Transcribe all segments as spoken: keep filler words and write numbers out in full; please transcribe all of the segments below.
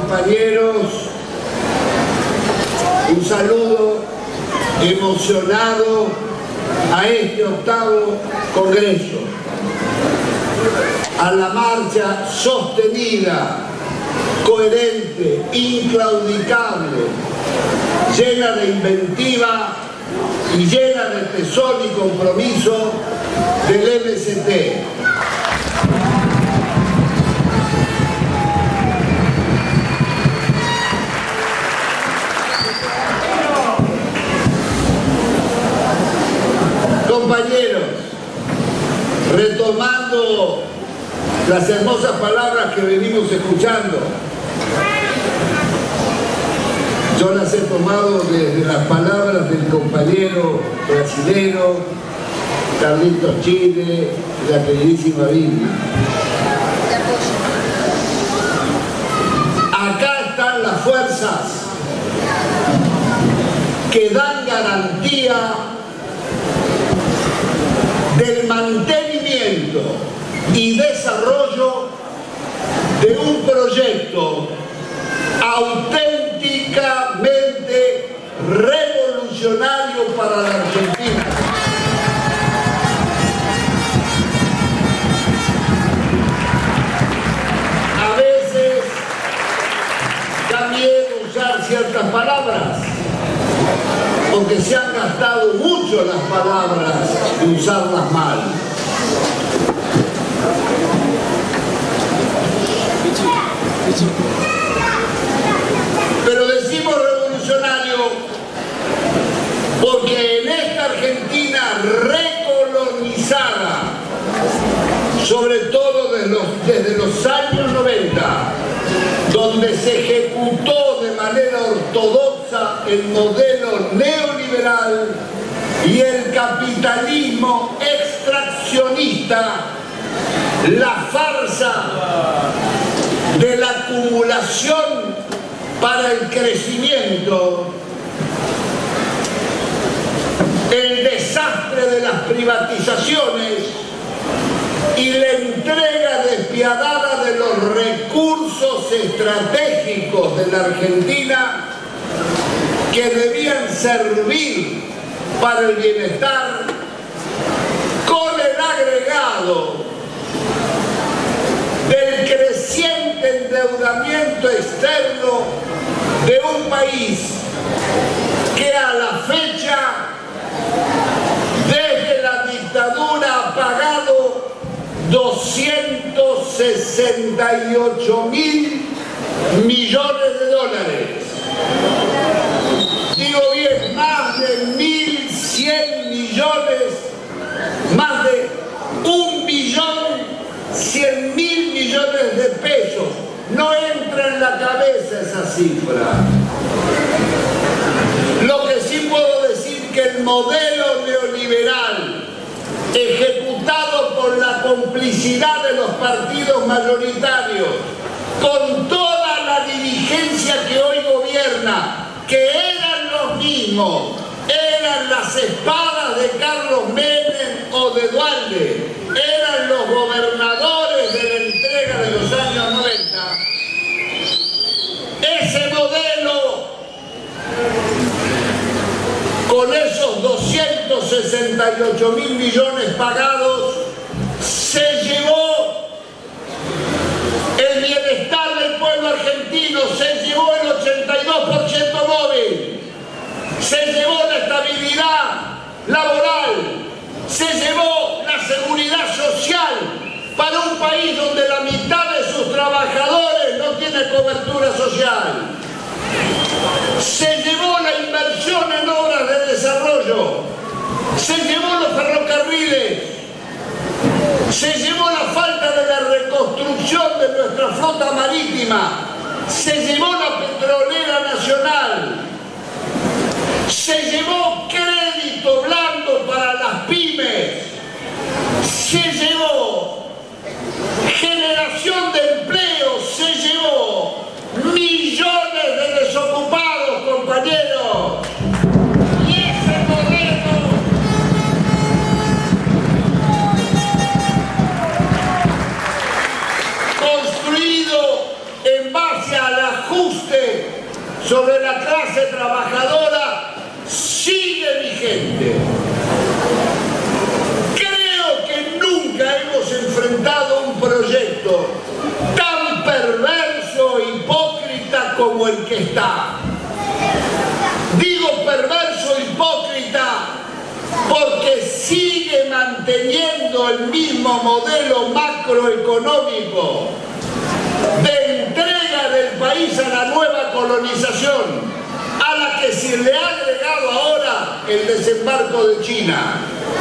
compañeros, un saludo emocionado a este octavo congreso, a la marcha sostenida, coherente, inclaudicable, llena de inventiva y llena de tesón y compromiso del M S T. Compañeros, retomando las hermosas palabras que venimos escuchando, yo las he tomado desde las palabras del compañero brasilero Carlitos Chile, de la queridísima Biblia. Acá están las fuerzas que dan garantía del mantenimiento y desarrollo de un proyecto auténticamente revolucionario para la Argentina. A veces da miedo usar ciertas palabras, porque se han gastado mucho las palabras de usarlas mal. Pero decimos revolucionario porque en esta Argentina recolonizada, sobre todo desde los, desde los años noventa, donde se ejecutó de manera ortodoxa el modelo neoliberal y el capitalismo extraccionista, la farsa de la acumulación para el crecimiento, el desastre de las privatizaciones y la entrega despiadada de los recursos estratégicos de la Argentina que debían servir para el bienestar, con el agregado del creciente endeudamiento externo de un país que a la fecha, desde la dictadura, ha pagado doscientos sesenta y ocho mil millones de dólares. Digo bien, más de mil cien millones, más de un billón cien mil millones de pesos. No entra en la cabeza esa cifra. Lo que sí puedo decir que el modelo neoliberal ejecutado por la complicidad de los partidos mayoritarios, con toda la dirigencia que hoy gobierna, que eran los mismos, eran las espadas de Carlos Menem o de Dualde, eran los gobernadores de la entrega de los años noventa, ese modelo, con esos doscientos sesenta y ocho mil millones pagados, se llevó el bienestar del pueblo argentino, se llevó el ochenta y dos por ciento móvil, se llevó la estabilidad laboral, se llevó la seguridad social para un país donde la mitad de sus trabajadores no tiene cobertura social. Se llevó la inversión en obras de desarrollo, se llevó los ferrocarriles, se llevó la falta de la reconstrucción de nuestra flota marítima, se llevó la petrolera nacional, se llevó crédito blando para las pymes, se llevó generación de empleo, se llevó millones de desocupados, compañeros. Y ese modelo construido en base hacia el ajuste sobre la clase trabajadora sigue vigente. Creo que nunca hemos enfrentado un proyecto tan perverso e hipócrita como el que está. Digo perverso e hipócrita porque sigue manteniendo el mismo modelo macroeconómico de entrega del país a la nueva colonización, a la que se le ha agregado ahora el desembarco de China.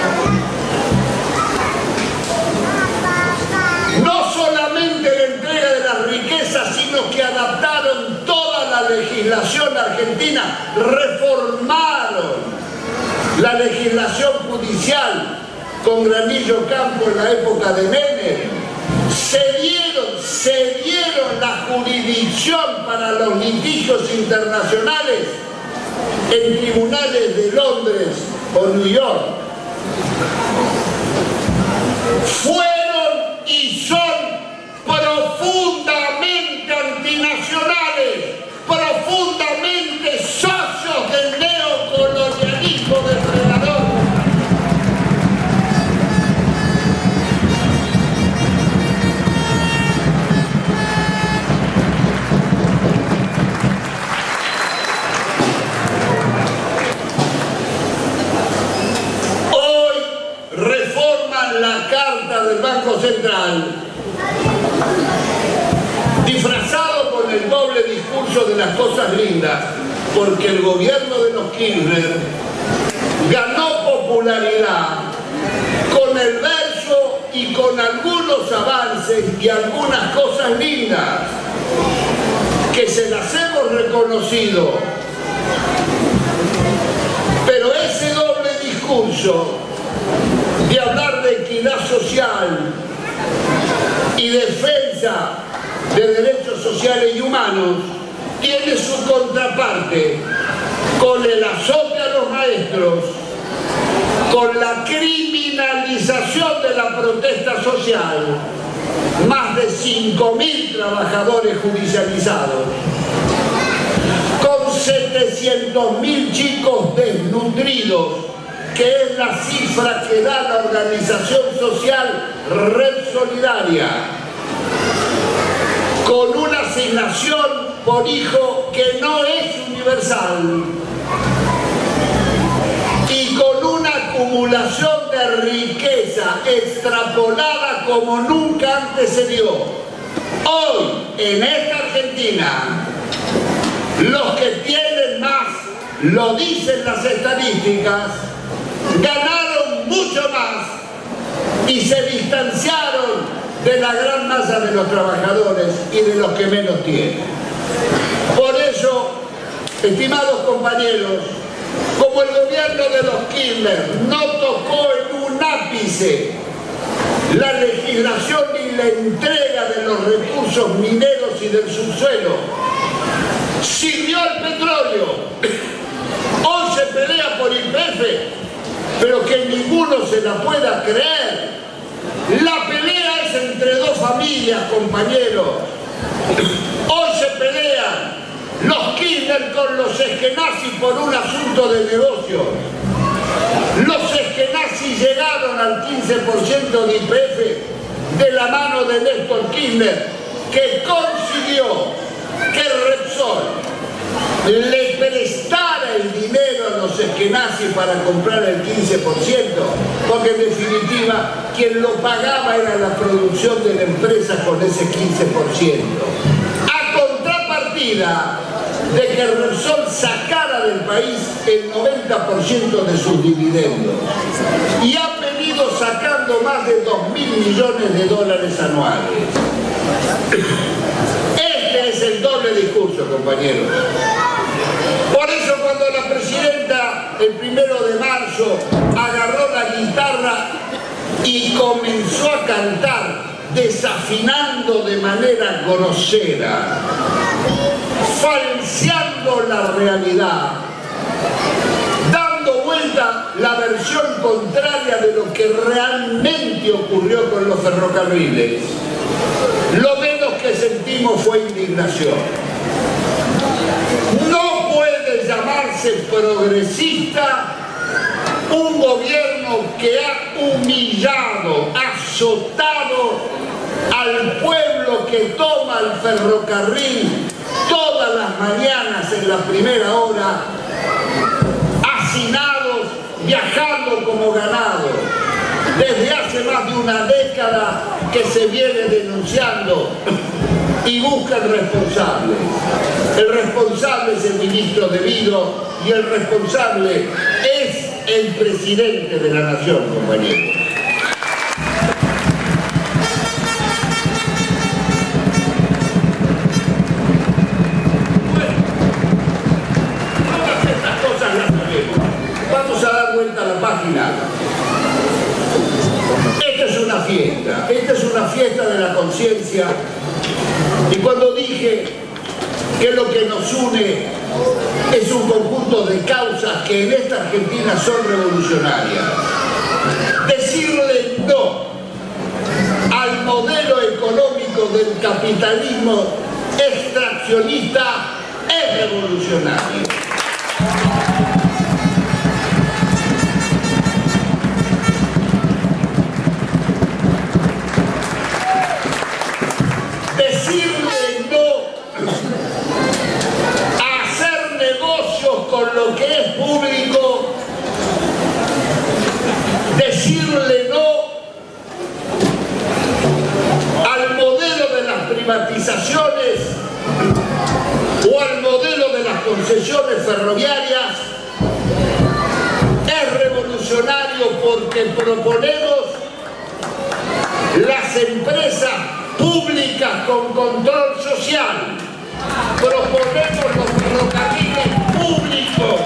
No solamente la entrega de las riquezas, sino que adaptaron toda la legislación argentina, reformaron la legislación judicial con Granillo Campo en la época de Menem, se dieron, se dieron la jurisdicción para los litigios internacionales en tribunales de Londres o New York. Fueron y son profundamente antinacionales, profundamente socios del neocolonialismo depredador. Hoy reforman la Carta del Banco Central, disfrazado con el doble discurso de las cosas lindas, porque el gobierno de los Kirchner ganó popularidad con el verso y con algunos avances y algunas cosas lindas que se las hemos reconocido. Pero ese doble discurso de hablar de equidad social y defensa de derechos sociales y humanos tiene su contraparte con el azote a los maestros, con la criminalización de la protesta social, más de cinco mil trabajadores judicializados, con setecientos mil chicos desnutridos, que es la cifra que da la organización social Red Solidaria, con una asignación por hijo que no es universal y con una acumulación de riqueza extrapolada como nunca antes se dio. Hoy, en esta Argentina, los que tienen más, lo dicen las estadísticas, ganaron mucho más y se distanciaron de la gran masa de los trabajadores y de los que menos tienen. Por eso, estimados compañeros, como el gobierno de los Kirchner no tocó en un ápice la legislación y la entrega de los recursos mineros y del subsuelo, sirvió al petróleo, hoy se pelea por Y P F, pero que ninguno se la pueda creer. La pelea es entre dos familias, compañeros. Hoy se pelean los Kirchner con los esquenazis por un asunto de negocio. Los esquenazis llegaron al quince por ciento de Y P F de la mano de Néstor Kirchner, que consiguió que Repsol le prestara el dinero a los esquenazis para comprar el quince por ciento, porque en definitiva quien lo pagaba era la producción de la empresa con ese quince por ciento. A contrapartida de que Repsol sacara del país el noventa por ciento de sus dividendos y ha venido sacando más de dos mil millones de dólares anuales. Este es el doble discurso, compañeros. Por eso cuando la presidenta el primero de marzo agarró la guitarra y comenzó a cantar desafinando de manera grosera, falseando la realidad, dando vuelta la versión contraria de lo que realmente ocurrió con los ferrocarriles, lo menos que sentimos fue indignación. No puede llamarse progresista un gobierno que ha humillado, azotado al pueblo que toma el ferrocarril todas las mañanas en la primera hora, hacinados, viajando como ganado. Desde hace más de una década que se viene denunciando y buscan responsables. El responsable es el ministro De Vido y el responsable es el presidente de la nación, compañeros. Bueno, todas estas cosas las sabemos. Vamos a dar vuelta a la página. Esta es una fiesta, esta es una fiesta de la conciencia. Y cuando dije que lo que nos une es un conjunto de causas que en esta Argentina son revolucionarias, decirle no al modelo económico del capitalismo extraccionista es revolucionario. Con lo que es público, decirle no al modelo de las privatizaciones o al modelo de las concesiones ferroviarias es revolucionario, porque proponemos las empresas públicas con control social, proponemos los ferrocarriles públicos,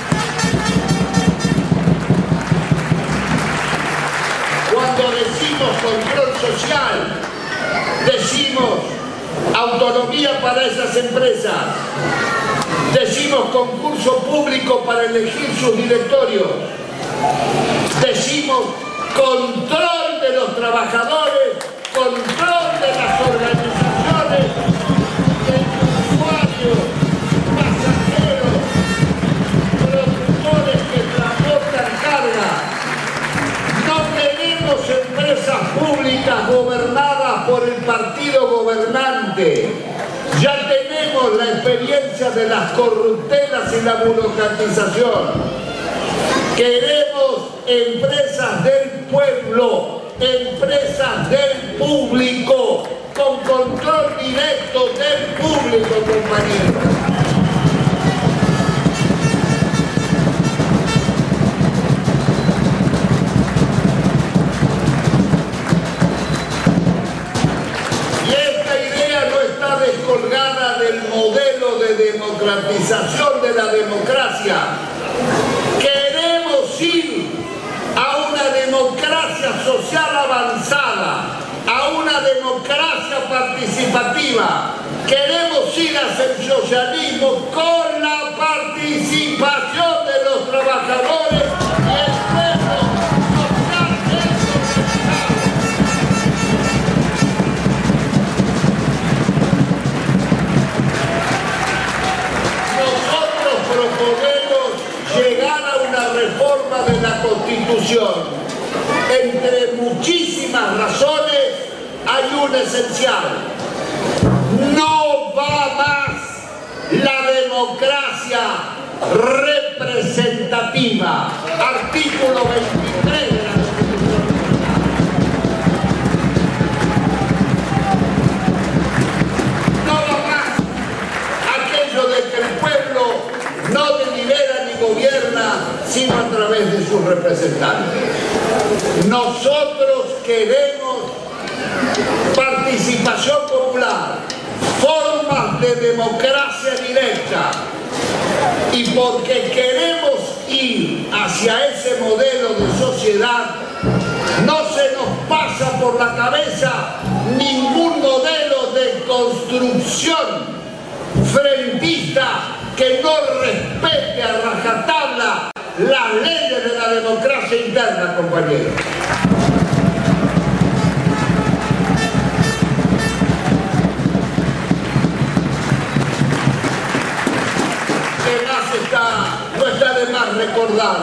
cuando decimos control social, decimos autonomía para esas empresas, decimos concurso público para elegir sus directorios, decimos control de los trabajadores, control de las organizaciones, del usuario, pasajeros, productores que transportan carga. No queremos empresas públicas gobernadas por el partido gobernante. Ya tenemos la experiencia de las corruptelas y la burocratización. Queremos empresas del pueblo, empresas del público, con control directo del público, compañeros. Y esta idea no está descolgada del modelo de democratización de la democracia. Queremos ir a una democracia social avanzada, a una democracia participativa. Queremos ir hacia el socialismo con la participación de los trabajadores y el pueblo socialmente organizado. Nosotros proponemos llegar a una reforma de la Constitución. Entre muchísimas razones hay una esencial. No va más la democracia representativa. Artículo veintitrés de la Constitución. No va más aquello de que el pueblo no delibera ni gobierna sino a través de sus representantes. Nosotros queremos participación popular, formas de democracia directa, y porque queremos ir hacia ese modelo de sociedad, no se nos pasa por la cabeza ningún modelo de construcción frentista que no respete a rajatabla las leyes de la democracia interna, compañeros. No está de más recordar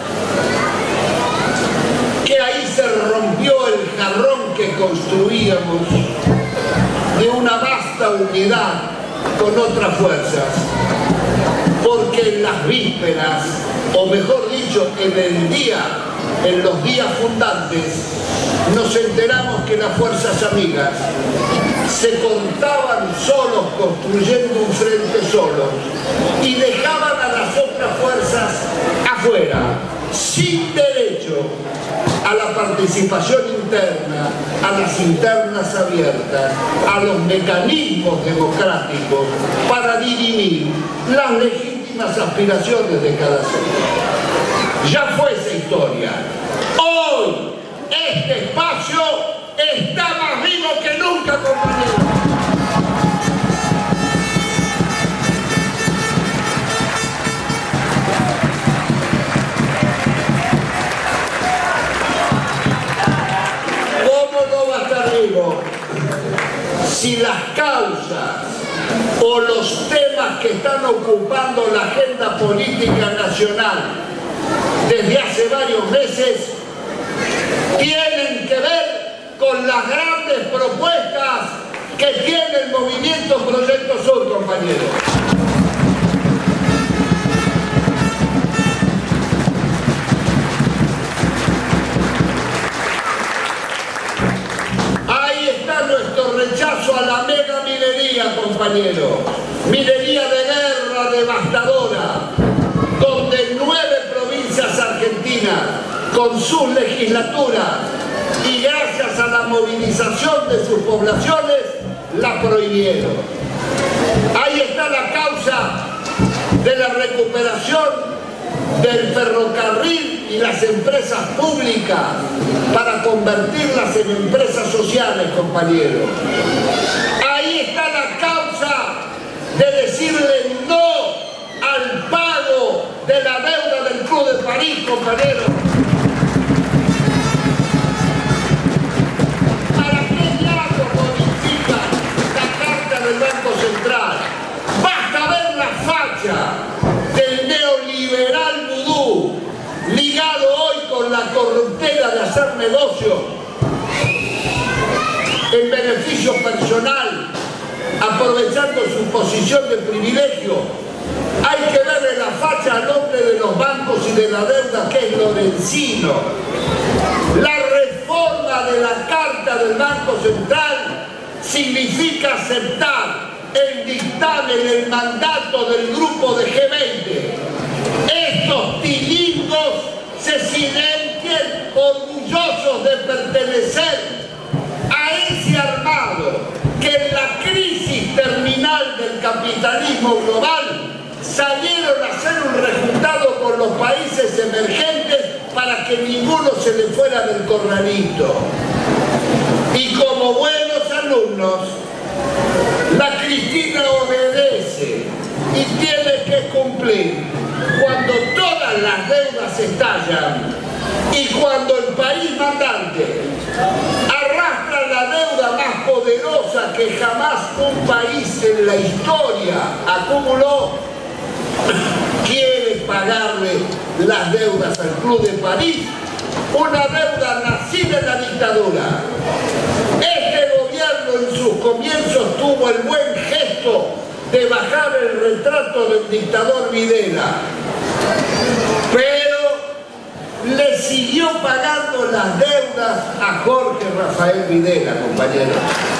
que ahí se rompió el jarrón que construíamos de una vasta unidad con otras fuerzas, porque en las vísperas, o mejor dicho, en el día, en los días fundantes, nos enteramos que las fuerzas amigas se contaban solos construyendo un frente solos y dejaban a las otras fuerzas afuera, sin derecho a la participación interna, a las internas abiertas, a los mecanismos democráticos para dirimir las legítimas aspiraciones de cada ser. Ya fue esa historia. Hoy este espacio está más vivo que nunca, compañeros. Si las causas o los temas que están ocupando la agenda política nacional desde hace varios meses tienen que ver con las grandes propuestas que tiene el movimiento Proyecto Sur, compañeros. Rechazo a la mega minería, compañeros. Minería de guerra devastadora, donde nueve provincias argentinas, con sus legislaturas y gracias a la movilización de sus poblaciones, la prohibieron. Ahí está la causa de la recuperación del ferrocarril y las empresas públicas para convertirlas en empresas sociales, compañeros. Ahí está la causa de decirle no al pago de la deuda del Club de París, compañeros. ¿Para qué lado modifica la Carta del Banco Central? Basta ver la facha del neoliberal vudú, ligado hoy con la corruptela de hacer negocio en beneficio personal, aprovechando su posición de privilegio. Hay que verle la facha al hombre de los bancos y de la deuda, que es Lorenzino. La reforma de la Carta del Banco Central significa aceptar el dictamen, el mandato del grupo de G veinte. Estos tilingos se sienten orgullosos de pertenecer a ese armado que en la crisis terminal del capitalismo global salieron a hacer un rejuntado con los países emergentes para que ninguno se le fuera del corralito. Y como buenos alumnos, la Cristina obedece y tiene que cumplir cuando todas las deudas estallan y cuando el país mandante arrastra la deuda más poderosa que jamás un país en la historia acumuló, quiere pagarle las deudas al Club de París, una deuda nacida en la dictadura. Este gobierno en sus comienzos tuvo el buen gesto de bajar el retrato del dictador Videla, pero le siguió pagando las deudas a Jorge Rafael Videla, compañeros.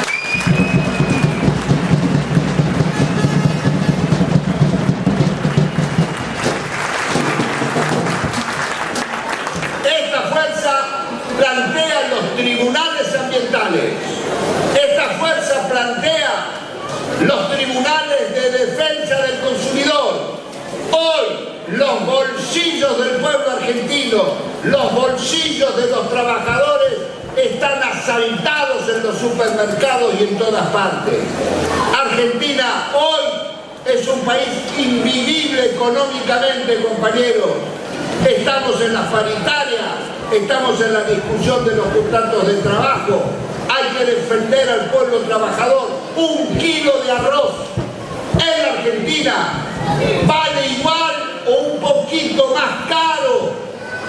Esta fuerza plantea los tribunales ambientales. Esta fuerza plantea los tribunales de defensa del consumidor. Hoy los bolsillos del pueblo argentino, los bolsillos de los trabajadores están asaltados en los supermercados y en todas partes. Argentina hoy es un país invivible económicamente, compañeros. Estamos en las paritarias, estamos en la discusión de los contratos de trabajo. Hay que defender al pueblo trabajador. Un kilo de arroz en la Argentina vale igual o un poquito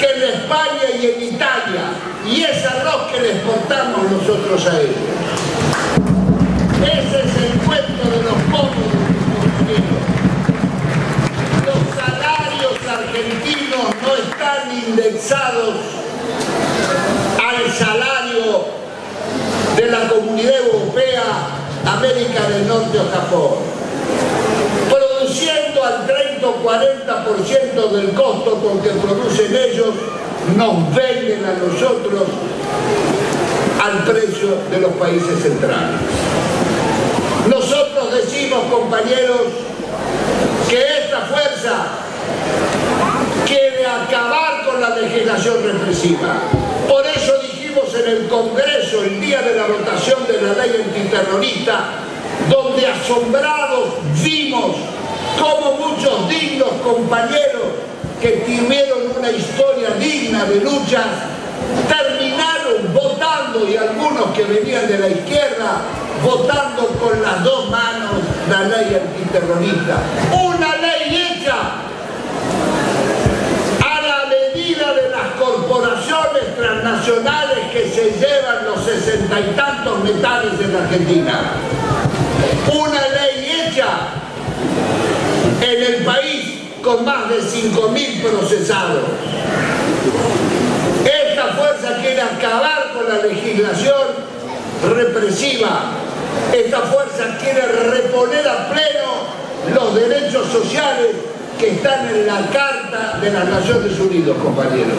que en España y en Italia, y es arroz que le exportamos nosotros a ellos. Ese es el cuento de los pobres argentinos. Los salarios argentinos no están indexados al salario de la Comunidad Europea, América del Norte o Japón, produciendo al treinta o cuarenta por ciento del costo con que producen ellos, nos venden a nosotros al precio de los países centrales. Nosotros decimos, compañeros, que esta fuerza quiere acabar con la legislación represiva. Por eso dijimos en el Congreso, el día de la votación de la ley antiterrorista, donde asombrados vimos cómo muchos dignos compañeros que tuvieron una historia digna de luchas terminaron votando, y algunos que venían de la izquierda votando con las dos manos la ley antiterrorista. Una ley hecha a la medida de las corporaciones transnacionales que se llevan los sesenta y tantos metales en Argentina. Una ley hecha en el país con más de cinco mil procesados. Esta fuerza quiere acabar con la legislación represiva. Esta fuerza quiere reponer a pleno los derechos sociales que están en la Carta de las Naciones Unidas, compañeros.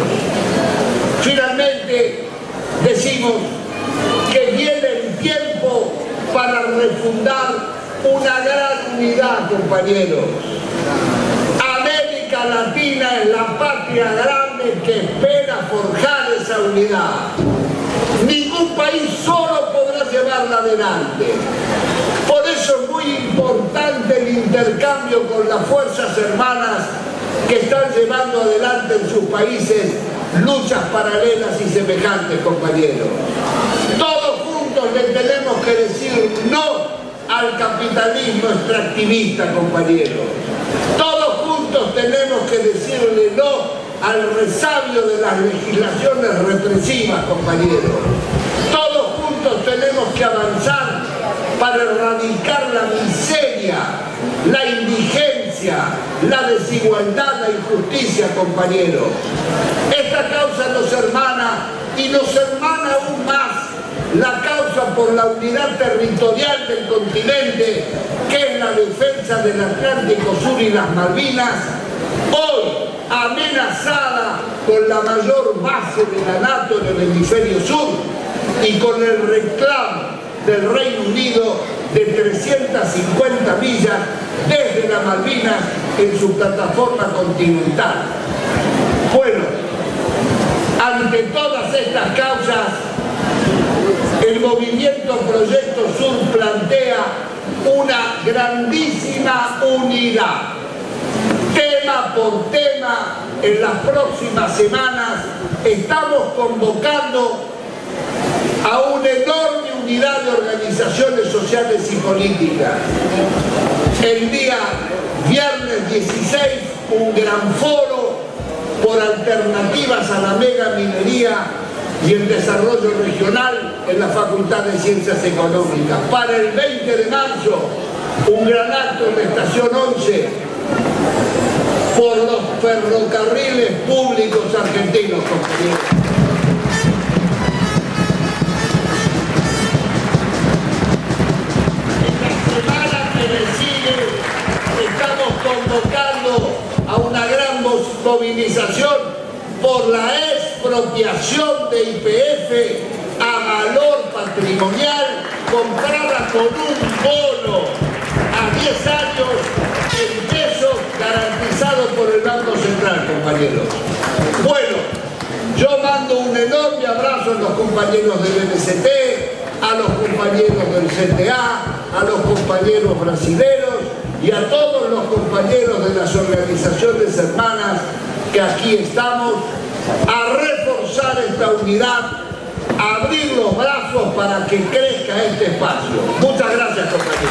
Finalmente, decimos que viene el tiempo para refundar una gran unidad, compañeros. América Latina es la patria grande que espera forjar esa unidad. Ningún país solo podrá llevarla adelante. Por eso es muy importante el intercambio con las fuerzas hermanas que están llevando adelante en sus países luchas paralelas y semejantes, compañeros. Todos juntos le tenemos que decir no al capitalismo extractivista, compañeros. Todos juntos tenemos que decirle no al resabio de las legislaciones represivas, compañeros. Todos juntos tenemos que avanzar para erradicar la miseria, la indigencia, la desigualdad, la injusticia, compañeros. Esta causa nos hermana y nos hermana aún más la causa por la unidad territorial del continente, que es la defensa del Atlántico Sur y las Malvinas, hoy amenazada con la mayor base de la NATO en el hemisferio sur y con el reclamo del Reino Unido de trescientas cincuenta millas desde las Malvinas en su plataforma continental. Bueno, ante todas estas causas, el movimiento Proyecto Sur plantea una grandísima unidad. Tema por tema, en las próximas semanas estamos convocando a una enorme unidad de organizaciones sociales y políticas. El día viernes dieciséis, un gran foro por alternativas a la mega minería y el desarrollo regional en la Facultad de Ciencias Económicas. Para el veinte de marzo, un gran acto en la Estación once por los ferrocarriles públicos argentinos, compañeros. En la semana que me sigue estamos convocando a una gran movilización por la expropiación de Y P F a valor patrimonial comprada con un bono a diez años en pesos garantizado por el Banco Central, compañeros. Bueno, yo mando un enorme abrazo a los compañeros del N C T, a los compañeros del C T A, a los compañeros brasileños y a todos los compañeros de las organizaciones hermanas que aquí estamos, a reforzar esta unidad, a abrir los brazos para que crezca este espacio. Muchas gracias, compañeros.